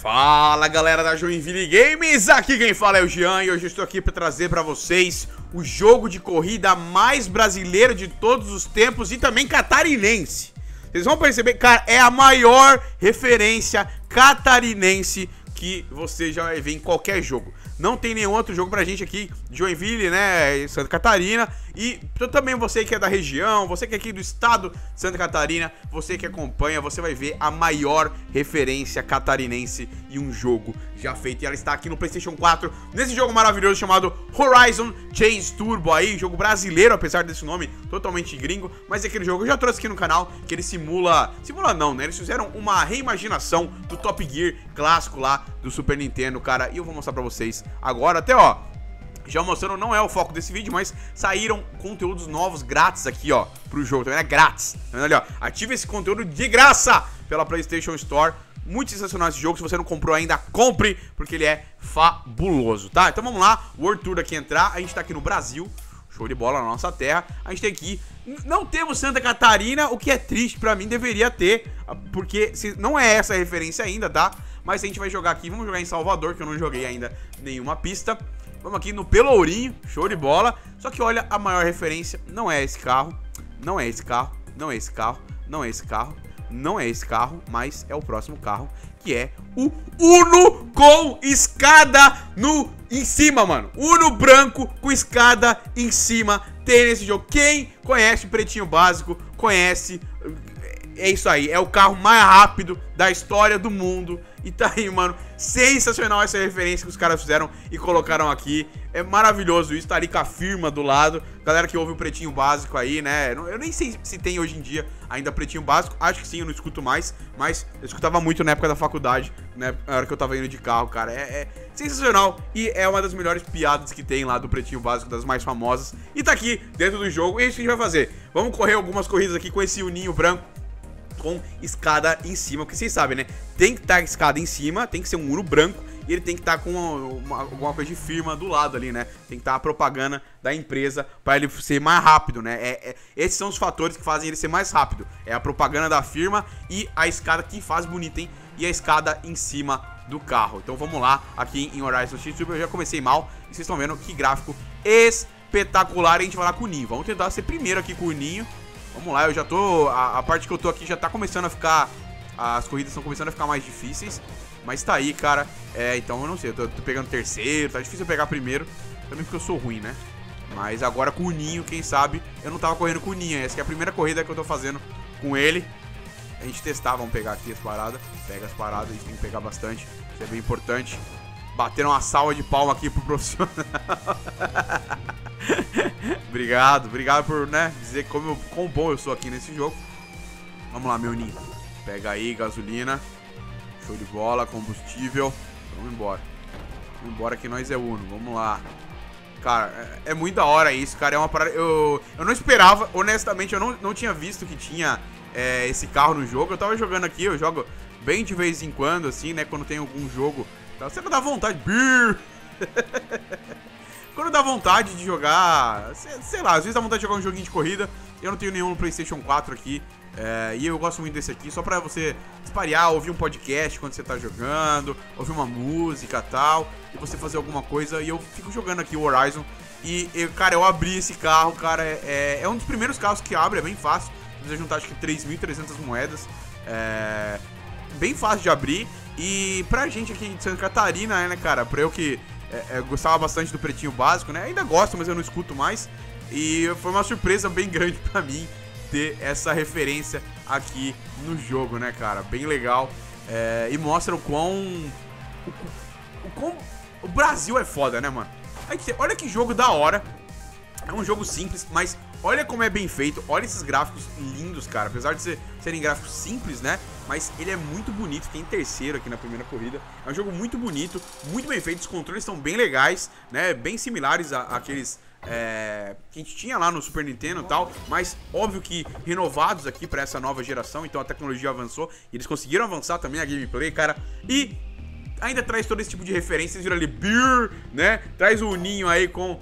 Fala galera da Joinville Games, aqui quem fala é o Jean e hoje eu estou aqui para trazer para vocês o jogo de corrida mais brasileiro de todos os tempos e também catarinense. Vocês vão perceber, cara, é a maior referência catarinense que você já vai ver em qualquer jogo. Não tem nenhum outro jogo pra gente aqui de Joinville, né, Santa Catarina. E também você que é da região, você que é aqui do estado de Santa Catarina, você que acompanha, você vai ver a maior referência catarinense em um jogo já feito. E ela está aqui no PlayStation 4, nesse jogo maravilhoso chamado Horizon Chase Turbo aí, jogo brasileiro, apesar desse nome totalmente gringo. Mas é aquele jogo que eu já trouxe aqui no canal, que ele simula não, né, eles fizeram uma reimaginação do Top Gear clássico lá do Super Nintendo, cara. E eu vou mostrar pra vocês agora, até ó, já mostrando, não é o foco desse vídeo, mas saíram conteúdos novos grátis aqui, ó, pro jogo, tá vendo? É grátis, tá vendo ali, ó? Ative esse conteúdo de graça pela PlayStation Store. Muito sensacional esse jogo, se você não comprou ainda, compre, porque ele é fabuloso, tá? Então vamos lá, World Tour aqui entrar, a gente tá aqui no Brasil, show de bola na nossa terra. A gente tem aqui, não temos Santa Catarina, o que é triste pra mim, deveria ter, porque não é essa a referência ainda, tá? Mas a gente vai jogar aqui, vamos jogar em Salvador, que eu não joguei ainda nenhuma pista. Vamos aqui no Pelourinho, show de bola. Só que olha, a maior referência não é esse carro, não é esse carro, não é esse carro, não é esse carro, não é esse carro, mas é o próximo carro, que é o Uno com escada em cima, mano. Uno branco com escada em cima tem nesse jogo. Quem conhece o Pretinho Básico, conhece. É isso aí, é o carro mais rápido da história do mundo. E tá aí, mano, sensacional essa referência que os caras fizeram e colocaram aqui. É maravilhoso isso, tá ali com a firma do lado. Galera que ouve o Pretinho Básico aí, né, eu nem sei se tem hoje em dia ainda Pretinho Básico. Acho que sim, eu não escuto mais, mas eu escutava muito na época da faculdade, né, na hora que eu tava indo de carro, cara. É sensacional e é uma das melhores piadas que tem lá do Pretinho Básico, das mais famosas. E tá aqui dentro do jogo, e é isso que a gente vai fazer. Vamos correr algumas corridas aqui com esse uninho branco com escada em cima, porque vocês sabem, né? Tem que estar escada em cima, tem que ser um Uno branco e ele tem que estar com alguma coisa de firma do lado ali, né? Tem que estar a propaganda da empresa para ele ser mais rápido, né? Esses são os fatores que fazem ele ser mais rápido. É a propaganda da firma e a escada que faz bonita, hein? E a escada em cima do carro. Então vamos lá, aqui em Horizon Chase Turbo. Eu já comecei mal e vocês estão vendo que gráfico espetacular. E a gente vai lá com o Ninho. Vamos tentar ser primeiro aqui com o Ninho. Vamos lá, eu já tô... A parte que eu tô aqui já tá começando a ficar... As corridas estão começando a ficar mais difíceis. Mas tá aí, cara. Então eu não sei, eu tô pegando terceiro. Tá difícil eu pegar primeiro. Também porque eu sou ruim, né? Mas agora com o Ninho, quem sabe... Eu não tava correndo com o Ninho. Essa que é a primeira corrida que eu tô fazendo com ele. A gente testar, vamos pegar aqui as paradas. Pega as paradas, a gente tem que pegar bastante. Isso é bem importante. Bateram uma salva de palma aqui pro profissional. Obrigado por, né, dizer quão bom eu sou aqui nesse jogo. Vamos lá, meu Ninho. Pega aí, gasolina. Show de bola, combustível. Vamos embora. Vamos embora que nós é Uno, vamos lá. Cara, é muito da hora isso, cara. É uma parada... Eu não esperava, honestamente, eu não tinha visto que tinha esse carro no jogo. Eu tava jogando aqui, eu jogo bem de vez em quando, assim, né, quando tem algum jogo. Então, sempre dá vontade. Quando dá vontade de jogar, sei lá, às vezes dá vontade de jogar um joguinho de corrida. Eu não tenho nenhum no PlayStation 4 aqui, e eu gosto muito desse aqui, só pra você espalhar, ouvir um podcast quando você tá jogando, ouvir uma música e tal, e você fazer alguma coisa. E eu fico jogando aqui o Horizon. Cara, eu abri esse carro, cara, é um dos primeiros carros que abre, é bem fácil. Precisa juntar acho que 3.300 moedas, bem fácil de abrir. E pra gente aqui de Santa Catarina, né, cara, pra eu que... Eu gostava bastante do Pretinho Básico, né? Ainda gosto, mas eu não escuto mais. E foi uma surpresa bem grande pra mim ter essa referência aqui no jogo, né, cara? Bem legal. E mostra o quão o Brasil é foda, né, mano? Olha que jogo da hora. É um jogo simples, mas olha como é bem feito. Olha esses gráficos lindos, cara. Apesar de serem gráficos simples, né? Mas ele é muito bonito. Fiquei em terceiro aqui na primeira corrida. É um jogo muito bonito, muito bem feito. Os controles estão bem legais, né? Bem similares àqueles que a gente tinha lá no Super Nintendo e tal. Mas óbvio que renovados aqui pra essa nova geração. Então a tecnologia avançou e eles conseguiram avançar também a gameplay, cara. E ainda traz todo esse tipo de referência. Vocês viram ali, beer, né? Traz o Ninho aí com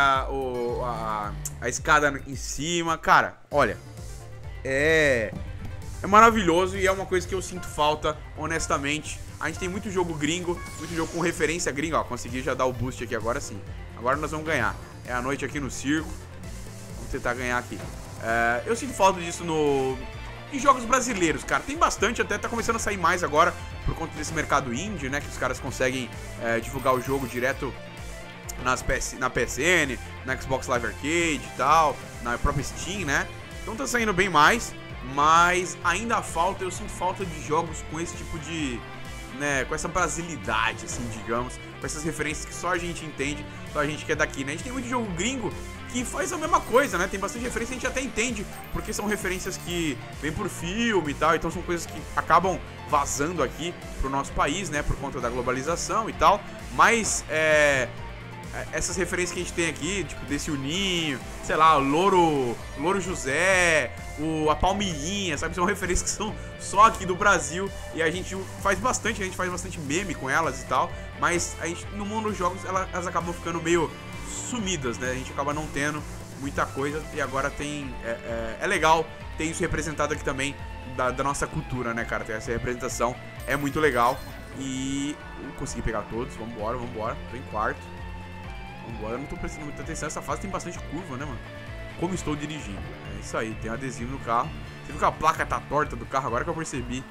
a escada em cima. Cara, olha, é maravilhoso e é uma coisa que eu sinto falta, honestamente, a gente tem muito jogo gringo, muito jogo com referência gringa. Ó, consegui já dar o boost aqui agora sim. Agora nós vamos ganhar. É a noite aqui no circo. Vamos tentar ganhar aqui. Eu sinto falta disso em jogos brasileiros, cara. Tem bastante, até tá começando a sair mais agora por conta desse mercado indie, né? Que os caras conseguem divulgar o jogo direto na PSN, na Xbox Live Arcade e tal, na própria Steam, né? Então tá saindo bem mais, mas ainda falta, eu sinto falta de jogos com esse tipo de, né, com essa brasilidade, assim, digamos, com essas referências que só a gente entende, só a gente que é daqui, né? A gente tem muito jogo gringo que faz a mesma coisa, né? Tem bastante referência, a gente até entende, porque são referências que vêm por filme e tal, então são coisas que acabam vazando aqui pro nosso país, né? Por conta da globalização e tal, mas essas referências que a gente tem aqui, tipo desse Uninho, sei lá, o Louro José, a Palmeirinha, sabe? São referências que são só aqui do Brasil e a gente faz bastante meme com elas e tal, mas a gente, no mundo dos jogos elas acabam ficando meio sumidas, né? A gente acaba não tendo muita coisa e agora tem... É legal ter isso representado aqui também da nossa cultura, né, cara? Ter essa representação é muito legal e eu consegui pegar todos, vambora, tô em quarto. Vambora, eu não tô prestando muita atenção. Essa fase tem bastante curva, né, mano? Como estou dirigindo. É isso aí, tem um adesivo no carro. Você viu que a placa tá torta do carro? Agora que eu percebi.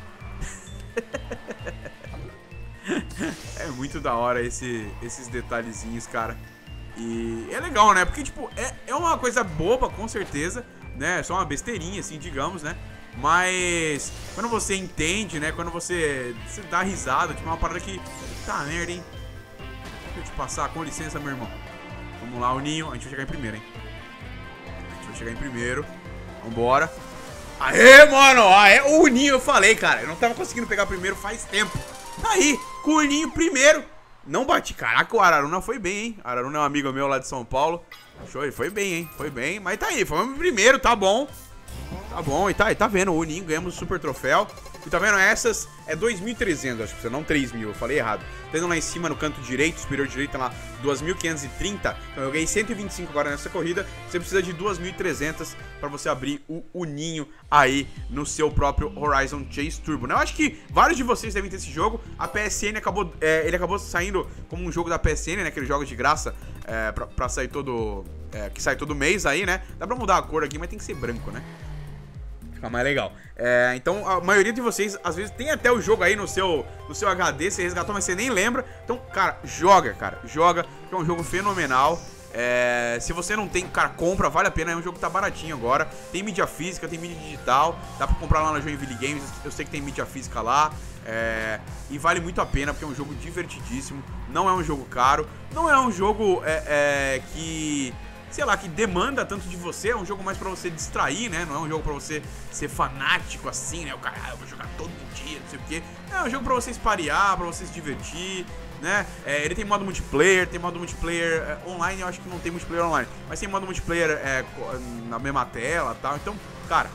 É muito da hora esses detalhezinhos, cara. E é legal, né? Porque, tipo, é uma coisa boba, com certeza, né? É só uma besteirinha, assim, digamos, né? Mas quando você entende, né? Quando você dá risada, tipo, é uma parada que... Tá merda, hein? Deixa eu te passar, com licença, meu irmão. Vamos lá, o Ninho. A gente vai chegar em primeiro, hein? A gente vai chegar em primeiro. Vambora. Aê, mano! Aê, o Ninho, eu falei, cara. Eu não tava conseguindo pegar primeiro faz tempo. Tá aí, com o Ninho primeiro. Não bati. Caraca, o Araruna foi bem, hein? Araruna é um amigo meu lá de São Paulo. Show, ele foi bem, hein? Foi bem. Mas tá aí, foi o primeiro, tá bom. Tá bom, e tá vendo, o Ninho, ganhamos o super troféu. E tá vendo, essas é 2.300, acho que não 3.000, eu falei errado. Tendo lá em cima no canto direito, superior direito, tá lá 2.530. Então eu ganhei 125 agora nessa corrida. Você precisa de 2.300 pra você abrir o Ninho aí no seu próprio Horizon Chase Turbo, né? Eu acho que vários de vocês devem ter esse jogo. A PSN acabou, ele acabou saindo como um jogo da PSN, né? Aqueles jogos de graça pra sair todo... que sai todo mês aí, né? Dá pra mudar a cor aqui, mas tem que ser branco, né? Fica mais legal. Então, a maioria de vocês, às vezes, tem até o jogo aí no seu HD, você resgatou, mas você nem lembra. Então, cara, joga, que é um jogo fenomenal. Se você não tem, cara, compra, vale a pena, é um jogo que tá baratinho agora. Tem mídia física, tem mídia digital, dá pra comprar lá na Joinville Games, eu sei que tem mídia física lá. E vale muito a pena, porque é um jogo divertidíssimo, não é um jogo caro, não é um jogo que... sei lá, que demanda tanto de você, é um jogo mais pra você distrair, né? Não é um jogo pra você ser fanático assim, né? O cara, eu vou jogar todo dia, não sei o quê. É um jogo pra você esparear, pra você se divertir, né? Ele tem modo multiplayer, online, eu acho que não tem multiplayer online, mas tem modo multiplayer na mesma tela e tal. Então, cara,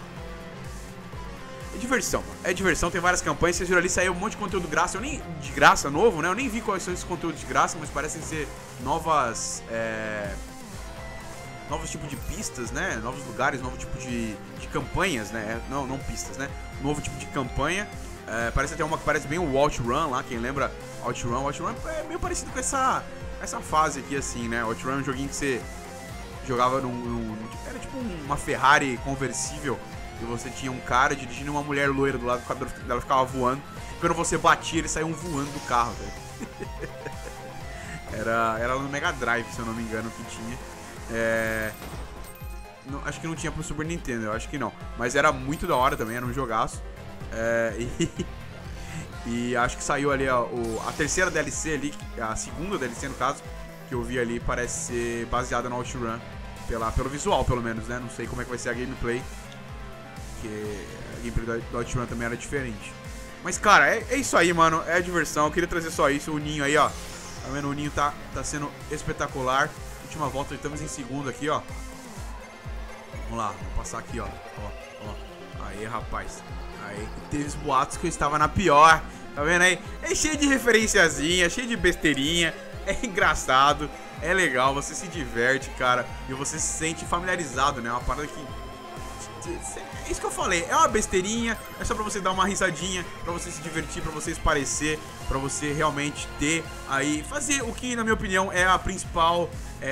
é diversão, tem várias campanhas. Vocês viram ali, saiu um monte de conteúdo de graça novo, né? Eu nem vi quais são esses conteúdos de graça, mas parecem ser novos tipos de pistas, né? Novos lugares, novo tipo de campanhas, né? Não pistas, né? Novo tipo de campanha. Parece até uma que parece bem o OutRun lá, quem lembra OutRun. OutRun é meio parecido com essa fase aqui, assim, né? OutRun é um joguinho que você jogava era tipo uma Ferrari conversível, e você tinha um cara dirigindo uma mulher loira do lado, ela ficava voando. Quando você batia, eles saíam voando do carro, velho. Era no Mega Drive, se eu não me engano, que tinha. Acho que não tinha pro Super Nintendo, eu acho que não. Mas era muito da hora também, era um jogaço. E acho que saiu ali a terceira DLC ali, a segunda DLC no caso, que eu vi ali, parece ser baseada no OutRun, pelo visual pelo menos, né? Não sei como é que vai ser a gameplay, porque a gameplay do OutRun também era diferente. Mas cara, é isso aí, mano, é diversão, eu queria trazer só isso. O Ninho aí, ó, tá vendo? O Ninho tá sendo espetacular. Última volta, estamos em segundo aqui, ó. Vamos lá, vou passar aqui, ó. Aí, rapaz. Aí, teve os boatos que eu estava na pior. Tá vendo aí? É cheio de referenciazinha, cheio de besteirinha. É engraçado, é legal, você se diverte, cara. E você se sente familiarizado, né? Uma parada que É isso que eu falei, é uma besteirinha, é só pra você dar uma risadinha, pra você se divertir, pra você esparecer, pra você realmente ter aí, fazer o que, na minha opinião, é a principal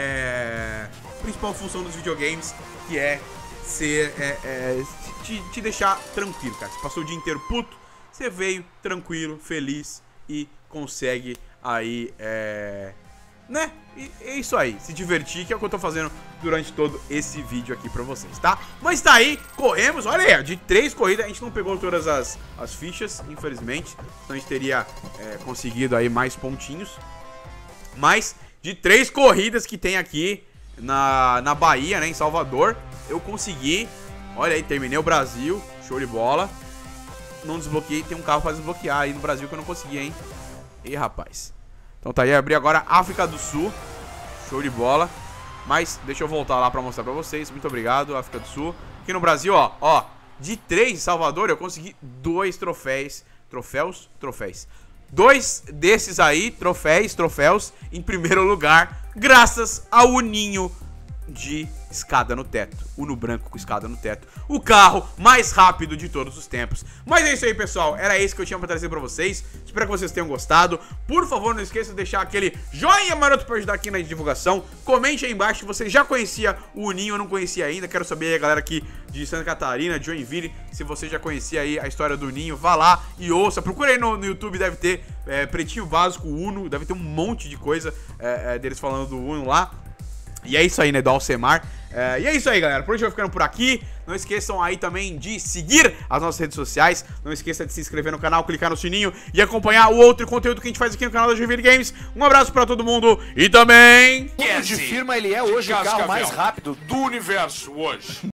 função dos videogames, que é ser, te deixar tranquilo, cara. Você passou o dia inteiro puto, você veio tranquilo, feliz e consegue aí, né? E é isso aí, se divertir, que é o que eu tô fazendo durante todo esse vídeo aqui pra vocês, tá? Mas tá aí, corremos, olha aí, de 3 corridas, a gente não pegou todas as fichas, infelizmente, então a gente teria conseguido aí mais pontinhos. Mas de 3 corridas que tem aqui na Bahia, né, em Salvador, eu consegui, olha aí, terminei o Brasil, show de bola. Não desbloqueei, tem um carro pra desbloquear aí no Brasil que eu não consegui, hein? Ih, rapaz. Então tá aí, abri agora África do Sul. Show de bola. Mas deixa eu voltar lá pra mostrar pra vocês. Muito obrigado, África do Sul. Aqui no Brasil, ó, de 3 em Salvador eu consegui 2 troféus. Troféus. 2 desses aí, troféus, em primeiro lugar, graças ao Uninho de escada no teto. Uno branco com escada no teto. O carro mais rápido de todos os tempos. Mas é isso aí, pessoal. Era isso que eu tinha pra trazer pra vocês. Espero que vocês tenham gostado. Por favor, não esqueça de deixar aquele joinha maroto pra ajudar aqui na divulgação. Comente aí embaixo se você já conhecia o Uninho, eu não conhecia ainda. Quero saber aí, a galera aqui de Santa Catarina, de Joinville, se você já conhecia aí a história do Uninho. Vá lá e ouça. Procura aí no YouTube, deve ter Pretinho Básico Uno. Deve ter um monte de coisa deles falando do Uno lá. E é isso aí, né, do Alcemar. E é isso aí, galera. Por hoje eu vou ficando por aqui. Não esqueçam aí também de seguir as nossas redes sociais. Não esqueça de se inscrever no canal, clicar no sininho e acompanhar o outro conteúdo que a gente faz aqui no canal da Joinville Games. Um abraço pra todo mundo e também... De firma, ele é hoje o carro mais rápido do universo hoje.